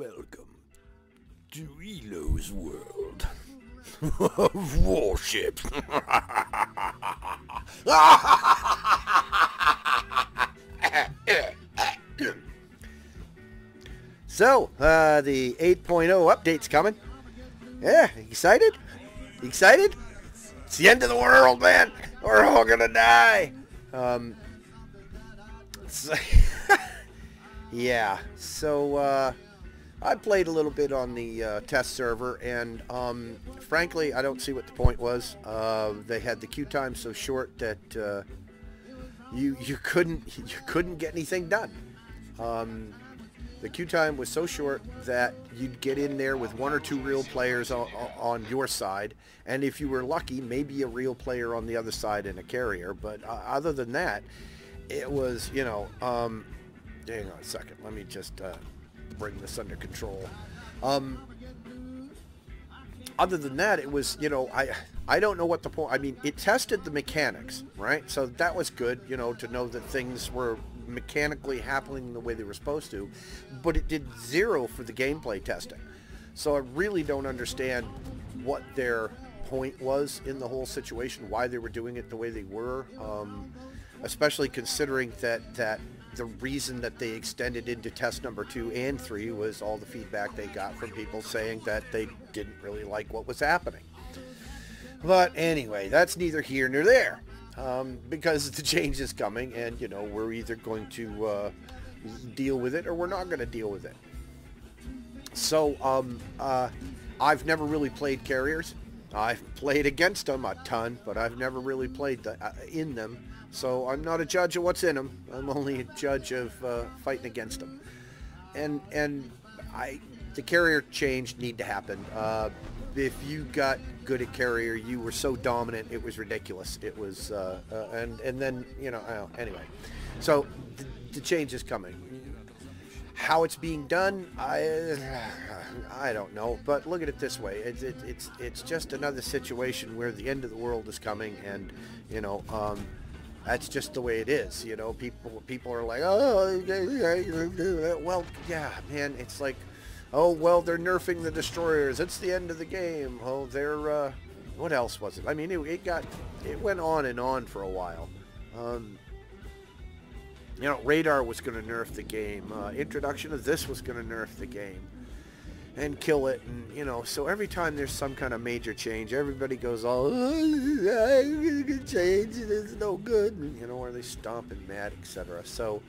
Welcome to Elo's world of warships. So, the 8.0 update's coming. Yeah, excited? Excited? It's the end of the world, man. We're all gonna die. Yeah, so I played a little bit on the test server, and frankly, I don't see what the point was. They had the queue time so short that you couldn't get anything done. The queue time was so short that you'd get in there with one or two real players on your side, and if you were lucky, maybe a real player on the other side in a carrier. But other than that, it was, you know, hang on a second. Let me just bring this under control. Other than that, it was, you know, I don't know what the point. I mean, it tested the mechanics, right? So that was good, you know, to know that things were mechanically happening the way they were supposed to, but it did zero for the gameplay testing. So I really don't understand what their point was in the whole situation, why they were doing it the way they were, especially considering that the reason that they extended into test number 2 and 3 was all the feedback they got from people saying that they didn't really like what was happening. But anyway, that's neither here nor there. Because the change is coming, and you know, we're either going to deal with it or we're not going to deal with it. So I've never really played carriers. I've played against them a ton, but I've never really played in them. So I'm not a judge of what's in them. I'm only a judge of fighting against them. And the carrier change need to happen. If you got good at carrier, you were so dominant, it was ridiculous. It was, and then, you know, anyway. So the change is coming. How it's being done, I don't know. But look at it this way: it's just another situation where the end of the world is coming, and you know, that's just the way it is. You know, people are like, oh, well, yeah, man, it's like, oh, well, they're nerfing the destroyers. It's the end of the game. Oh, they're, what else was it? I mean, it went on and on for a while. You know, radar was going to nerf the game. Introduction of this was going to nerf the game and kill it. And, you know, so every time there's some kind of major change, everybody goes, oh, change, it's no good. And, you know, or they stomp and mad, etc. So,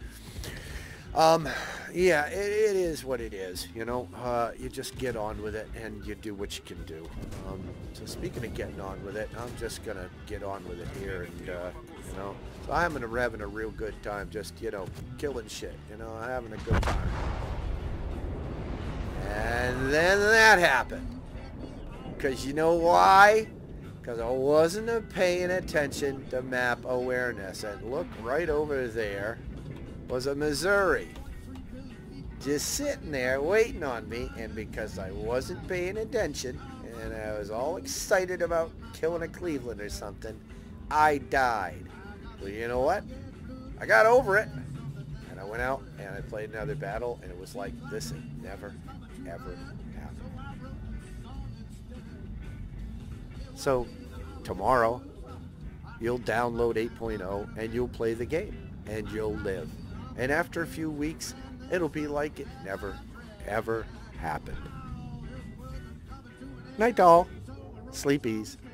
yeah, it is what it is, you know. You just get on with it and you do what you can do. So speaking of getting on with it, I'm just gonna get on with it here, and you know, so I'm having a real good time, just, you know, killing shit, you know, having a good time. And then that happened, because you know why? Because I wasn't paying attention to map awareness, and look, right over there was a Missouri just sitting there waiting on me, and because I wasn't paying attention and I was all excited about killing a Cleveland or something, I died. Well, you know what? I got over it, and I went out and I played another battle, and it was like, this had never ever happened. So tomorrow you'll download 8.0 and you'll play the game and you'll live. And after a few weeks, it'll be like it never, ever happened. Night all. Sleep ease.